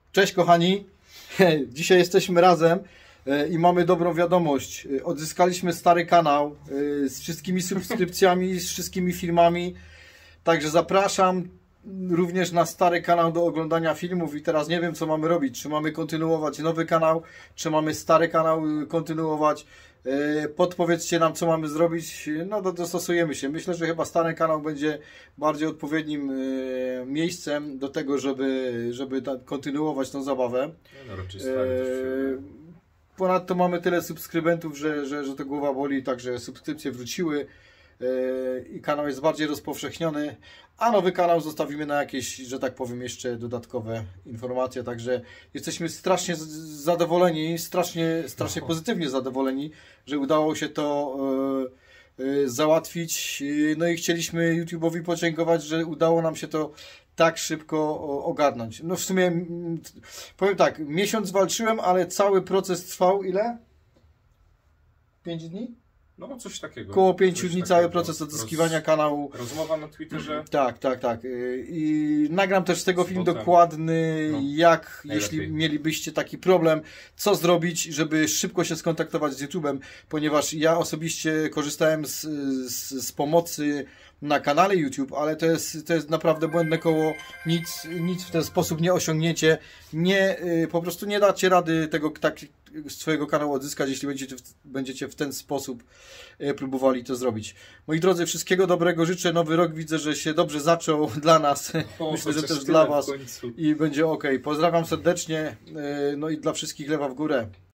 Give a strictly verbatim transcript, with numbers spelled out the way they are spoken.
Cześć kochani, dzisiaj jesteśmy razem i mamy dobrą wiadomość. Odzyskaliśmy stary kanał z wszystkimi subskrypcjami, z wszystkimi filmami. Także zapraszam również na stary kanał do oglądania filmów i teraz nie wiem, co mamy robić. Czy mamy kontynuować nowy kanał, czy mamy stary kanał kontynuować. Podpowiedzcie nam, co mamy zrobić. No to dostosujemy się. Myślę, że chyba stary kanał będzie bardziej odpowiednim miejscem do tego, żeby, żeby kontynuować tą zabawę. No, raczej Ponadto mamy tyle subskrybentów, że, że, że to głowa boli, także subskrypcje wróciły i kanał jest bardziej rozpowszechniony, a nowy kanał zostawimy na jakieś, że tak powiem, jeszcze dodatkowe informacje, także jesteśmy strasznie zadowoleni, strasznie, strasznie pozytywnie zadowoleni, że udało się to załatwić, no i chcieliśmy YouTube'owi podziękować, że udało nam się to tak szybko ogarnąć. No w sumie, powiem tak, miesiąc walczyłem, ale cały proces trwał ile? pięć dni? No coś takiego. Koło pięciu coś dni takiego. cały proces odzyskiwania Roz... kanału. Rozmowa na Twitterze. Tak, tak, tak. I nagram też z tego Z film botem. dokładny, No, jak, najlepiej. jeśli mielibyście taki problem, co zrobić, żeby szybko się skontaktować z YouTube'em, ponieważ ja osobiście korzystałem z, z, z pomocy na kanale YouTube, ale to jest, to jest naprawdę błędne koło, nic, nic w ten sposób nie osiągniecie, nie, po prostu nie dacie rady tego tak, swojego kanału odzyskać, jeśli będziecie w, będziecie w ten sposób próbowali to zrobić. Moi drodzy, wszystkiego dobrego życzę, nowy rok widzę, że się dobrze zaczął dla nas, O, myślę, że też tyle dla w Was końcu. i będzie ok. Pozdrawiam serdecznie, no i dla wszystkich lewa w górę.